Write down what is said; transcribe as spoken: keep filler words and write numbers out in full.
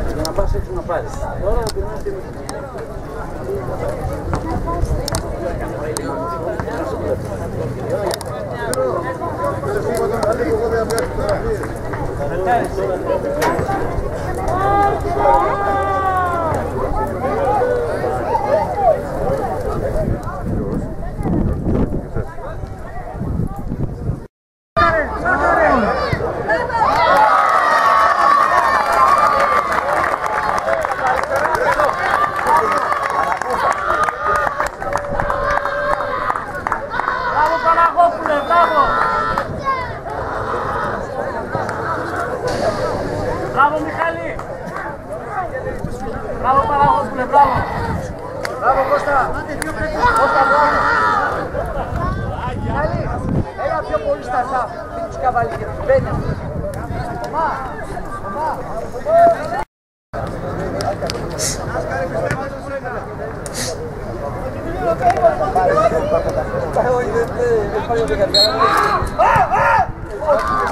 Για να πας έξω να πάρεις. Τώρα να πειρνάς την... Μπράβο Μιχάλη! Μπράβο Παναγόπουλε, μπράβο! Μπράβο Κώστα! Κώστα, μπράβο! Μιχάλη, έλα πιο πολύ στα σαφ, μην τους καβάλει και τους μπαίνει αυτός. Ομά! Ομά! Πάρε,